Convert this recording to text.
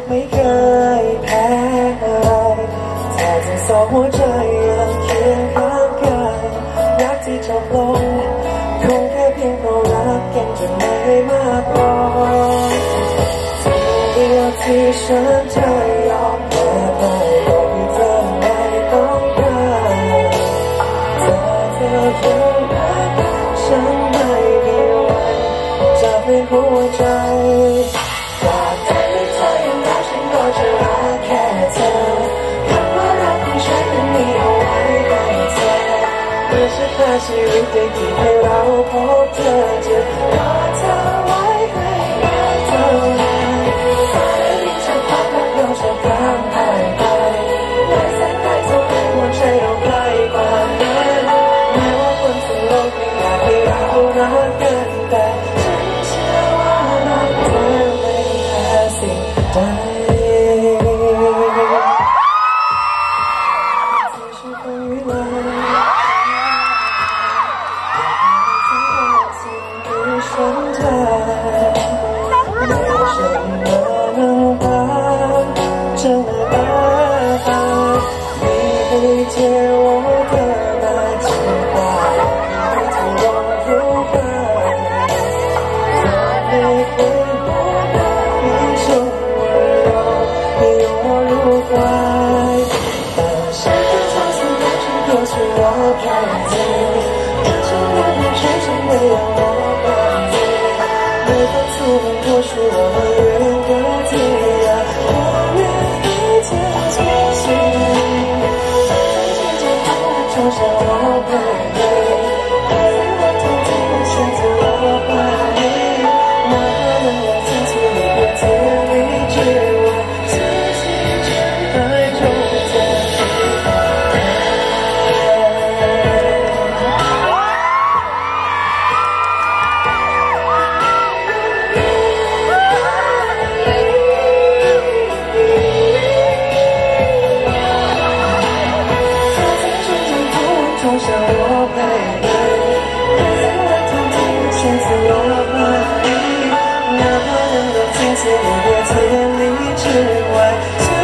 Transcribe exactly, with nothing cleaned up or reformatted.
ไม่เคยแพ้อะไรแต่จะสองหัวใจยังเคียงข้างกันรักที่จบลงคงแค่เพียงเพราะรักกันจนไม่มากพอสิ่งเดียวที่ฉันจะยอมแพ้ไปก็คือเธอไม่ต้องการเธอเธอยังรักฉันไม่มีวันจะเป็นหัวใจว่าแต่ไม่เธอยังรักฉันก็จะรักแค่เธอคำว่ารักของฉันนั้นมีเอาไว้ให้เธอเมื่อชะตาชีวิตได้ที่ให้เราพบเธอจะรอเธอไว้ให้เธอฝันที่จะพักรักเราจะตามหายไปไม่แสนไกลเท่าไหร่หัวใจเราใกล้กว่านั้นแม้ว่าคนทั้งโลกไม่อยากให้เรารักกันแต่ฉันเชื่อว่ารักเธอไม่แพ้สิ่งใดที่ฉันคงวิไลฉันเธอเมื่อฉันมานั่งพักจะมาบ้าตามีให้เธอว่าเธอมาจีบว่าให้เธอลองรู้บ้างไม่เคยบอกให้ฉันว่าเราไม่ยอมรู้ไว้แต่ฉันก็ทำสิ่งที่ฉันก็จะรอแค่เธอฉันรักของฉันฉันไม่อยากรอไม่ต้องสู้มันก็ช่วยมาเรื่องกันที่อยากขอเรื่องให้เธอทุกสิ่งฉันจะทำทุกฉันรอไปเลยแต่ว่าทุกที่ของฉันจะรอไปมาเรื่องว่าที่ที่เหลือเธอไม่เชื่อว่าเธอที่ฉันได้จงเธอฉันรอไปแต่ว่าทุกที่ฉันจะรอไปงานเรื่องราวที่เธอเรียกเธอนี้ชื่อว่า